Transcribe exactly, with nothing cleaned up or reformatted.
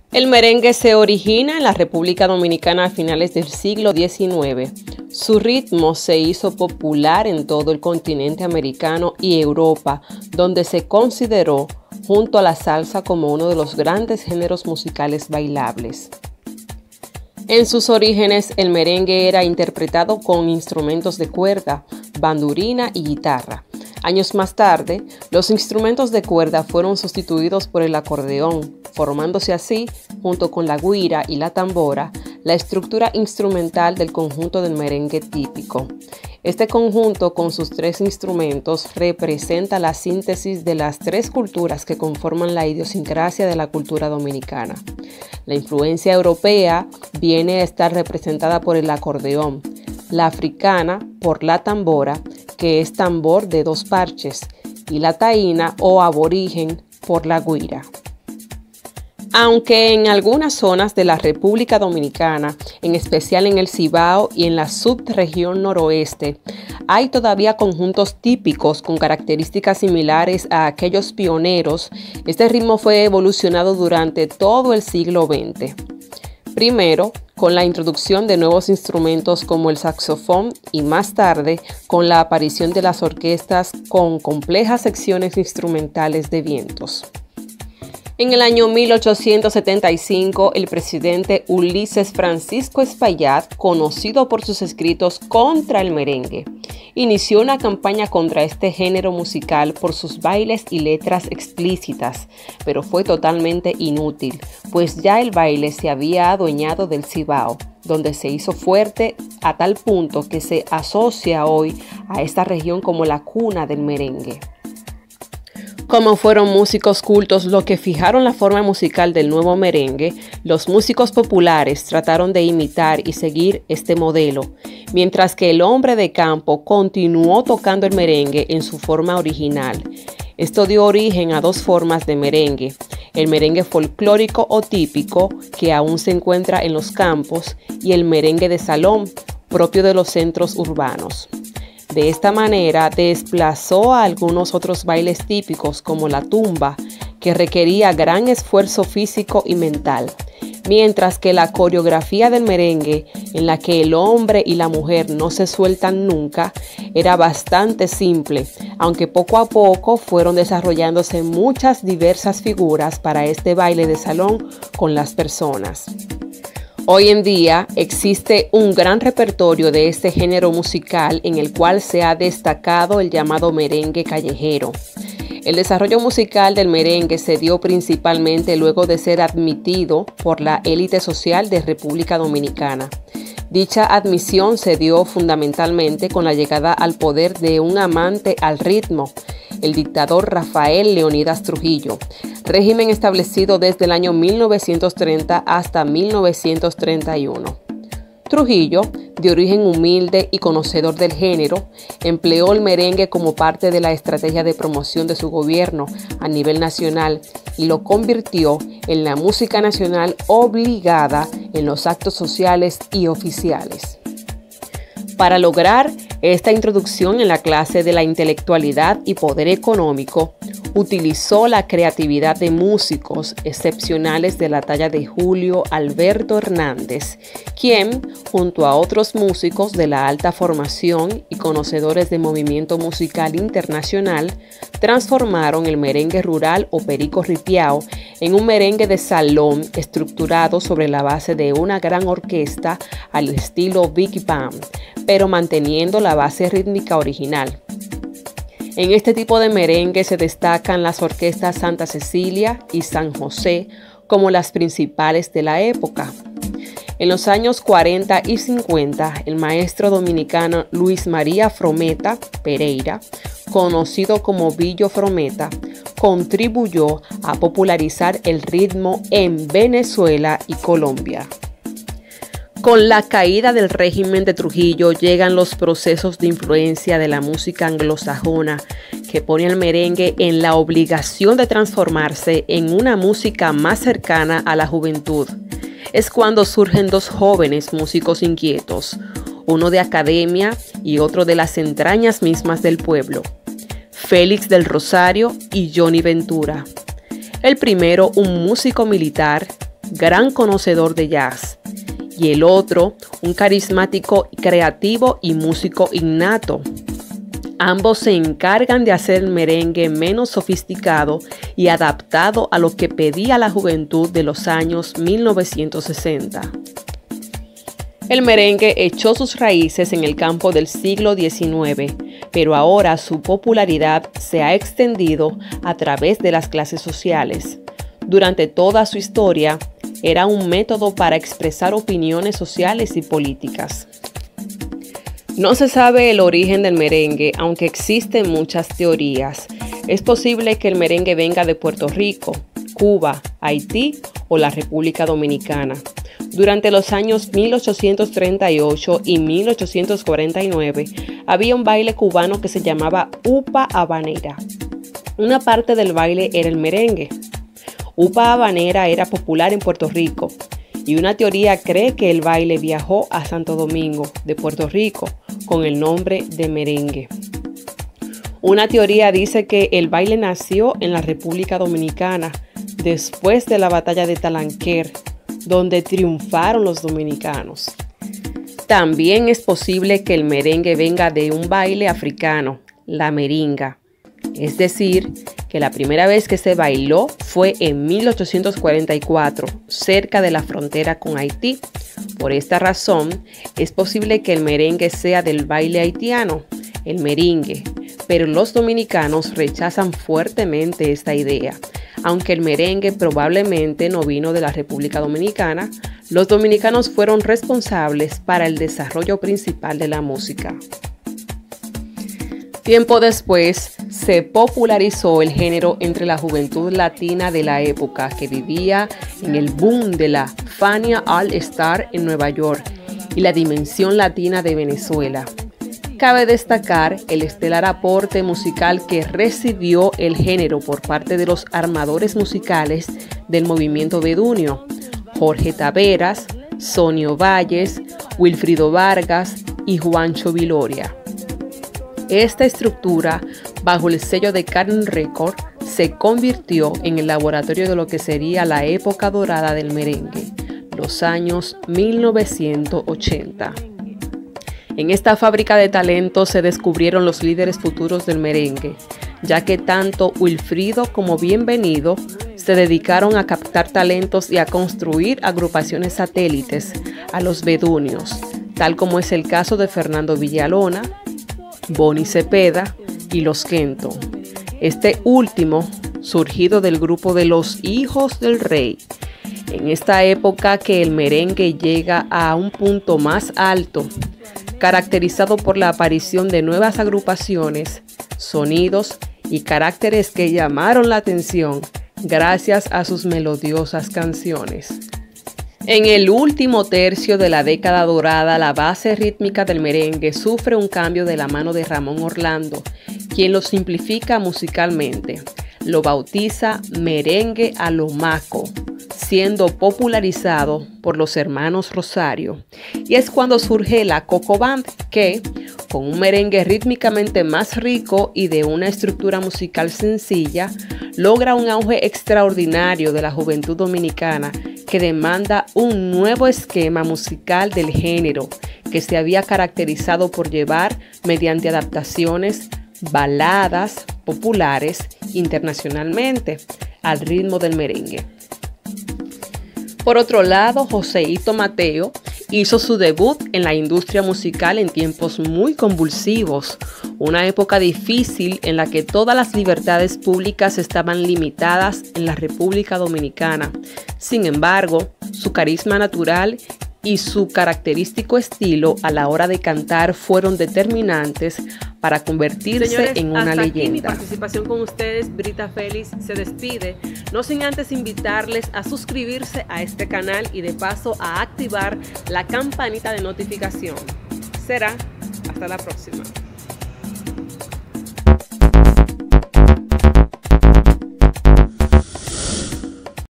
El merengue se origina en la República Dominicana a finales del siglo diecinueve. Su ritmo se hizo popular en todo el continente americano y Europa, donde se consideró, junto a la salsa, como uno de los grandes géneros musicales bailables. En sus orígenes, el merengue era interpretado con instrumentos de cuerda, bandurina y guitarra. Años más tarde, los instrumentos de cuerda fueron sustituidos por el acordeón, formándose así, junto con la güira y la tambora, la estructura instrumental del conjunto del merengue típico. Este conjunto, con sus tres instrumentos, representa la síntesis de las tres culturas que conforman la idiosincrasia de la cultura dominicana. La influencia europea viene a estar representada por el acordeón, la africana por la tambora, que es tambor de dos parches, y la taína o aborigen por la güira. Aunque en algunas zonas de la República Dominicana, en especial en el Cibao y en la subregión noroeste, hay todavía conjuntos típicos con características similares a aquellos pioneros, este ritmo fue evolucionado durante todo el siglo veinte. Primero, con la introducción de nuevos instrumentos como el saxofón y más tarde con la aparición de las orquestas con complejas secciones instrumentales de vientos. En el año mil ochocientos setenta y cinco, el presidente Ulises Francisco Espaillat, conocido por sus escritos contra el merengue, inició una campaña contra este género musical por sus bailes y letras explícitas, pero fue totalmente inútil, pues ya el baile se había adueñado del Cibao, donde se hizo fuerte a tal punto que se asocia hoy a esta región como la cuna del merengue. Como fueron músicos cultos los que fijaron la forma musical del nuevo merengue, los músicos populares trataron de imitar y seguir este modelo, mientras que el hombre de campo continuó tocando el merengue en su forma original. Esto dio origen a dos formas de merengue: el merengue folclórico o típico, que aún se encuentra en los campos, y el merengue de salón, propio de los centros urbanos. De esta manera desplazó a algunos otros bailes típicos como la tumba, que requería gran esfuerzo físico y mental, mientras que la coreografía del merengue, en la que el hombre y la mujer no se sueltan nunca, era bastante simple, aunque poco a poco fueron desarrollándose muchas diversas figuras para este baile de salón con las personas. Hoy en día existe un gran repertorio de este género musical en el cual se ha destacado el llamado merengue callejero. El desarrollo musical del merengue se dio principalmente luego de ser admitido por la élite social de República Dominicana. Dicha admisión se dio fundamentalmente con la llegada al poder de un amante al ritmo, el dictador Rafael Leónidas Trujillo, régimen establecido desde el año mil novecientos treinta hasta mil novecientos treinta y uno. Trujillo, de origen humilde y conocedor del género, empleó el merengue como parte de la estrategia de promoción de su gobierno a nivel nacional y lo convirtió en la música nacional obligada en los actos sociales y oficiales. Para lograr esta introducción en la clase de la intelectualidad y poder económico, utilizó la creatividad de músicos excepcionales de la talla de Julio Alberto Hernández, quien, junto a otros músicos de la alta formación y conocedores de movimiento musical internacional, transformaron el merengue rural o perico ripiao en un merengue de salón estructurado sobre la base de una gran orquesta al estilo Big Band, pero manteniendo la base rítmica original. En este tipo de merengue se destacan las orquestas Santa Cecilia y San José como las principales de la época. En los años cuarenta y cincuenta, el maestro dominicano Luis María Frometa Pereira, conocido como Billo Frometa, contribuyó a popularizar el ritmo en Venezuela y Colombia. Con la caída del régimen de Trujillo llegan los procesos de influencia de la música anglosajona, que pone al merengue en la obligación de transformarse en una música más cercana a la juventud. Es cuando surgen dos jóvenes músicos inquietos, uno de academia y otro de las entrañas mismas del pueblo, Félix del Rosario y Johnny Ventura. El primero, un músico militar, gran conocedor de jazz, y el otro, un carismático, creativo y músico innato. Ambos se encargan de hacer el merengue menos sofisticado y adaptado a lo que pedía la juventud de los años mil novecientos sesenta. El merengue echó sus raíces en el campo del siglo diecinueve, pero ahora su popularidad se ha extendido a través de las clases sociales. Durante toda su historia, era un método para expresar opiniones sociales y políticas. No se sabe el origen del merengue, aunque existen muchas teorías. Es posible que el merengue venga de Puerto Rico, Cuba, Haití o la República Dominicana. Durante los años mil ochocientos treinta y ocho y mil ochocientos cuarenta y nueve había un baile cubano que se llamaba Upa Habanera. Una parte del baile era el merengue. Upa Habanera era popular en Puerto Rico y una teoría cree que el baile viajó a Santo Domingo de Puerto Rico con el nombre de merengue. Una teoría dice que el baile nació en la República Dominicana después de la batalla de Talanquer, donde triunfaron los dominicanos. También es posible que el merengue venga de un baile africano, la meringa. Es decir, que la primera vez que se bailó fue en mil ochocientos cuarenta y cuatro, cerca de la frontera con Haití. Por esta razón, es posible que el merengue sea del baile haitiano, el merengue, pero los dominicanos rechazan fuertemente esta idea. Aunque el merengue probablemente no vino de la República Dominicana, los dominicanos fueron responsables para el desarrollo principal de la música. Tiempo después, se popularizó el género entre la juventud latina de la época, que vivía en el boom de la Fania All Star en Nueva York y la Dimensión Latina de Venezuela. Cabe destacar el estelar aporte musical que recibió el género por parte de los armadores musicales del movimiento bedunio, Jorge Taveras, Sonio Valles, Wilfrido Vargas y Juancho Viloria. Esta estructura, bajo el sello de Carmen Record, se convirtió en el laboratorio de lo que sería la época dorada del merengue, los años mil novecientos ochenta. En esta fábrica de talentos se descubrieron los líderes futuros del merengue, ya que tanto Wilfrido como Bienvenido se dedicaron a captar talentos y a construir agrupaciones satélites a los bedunios, tal como es el caso de Fernando Villalona, Bonnie Cepeda y Los Kenton. Este último, surgido del grupo de Los Hijos del Rey. En esta época que el merengue llega a un punto más alto, caracterizado por la aparición de nuevas agrupaciones, sonidos y caracteres que llamaron la atención gracias a sus melodiosas canciones. En el último tercio de la década dorada, la base rítmica del merengue sufre un cambio de la mano de Ramón Orlando, quien lo simplifica musicalmente. Lo bautiza merengue a lo maco, siendo popularizado por los hermanos Rosario. Y es cuando surge la Coco Band, que, con un merengue rítmicamente más rico y de una estructura musical sencilla, logra un auge extraordinario de la juventud dominicana que demanda un nuevo esquema musical del género, que se había caracterizado por llevar, mediante adaptaciones, baladas populares internacionalmente al ritmo del merengue. Por otro lado, Joseito Mateo hizo su debut en la industria musical en tiempos muy convulsivos, una época difícil en la que todas las libertades públicas estaban limitadas en la República Dominicana. Sin embargo, su carisma natural y su característico estilo a la hora de cantar fueron determinantes para convertirse Señores, en una hasta leyenda. Aquí mi participación con ustedes, Brita Félix, se despide, no sin antes invitarles a suscribirse a este canal y de paso a activar la campanita de notificación. Será hasta la próxima.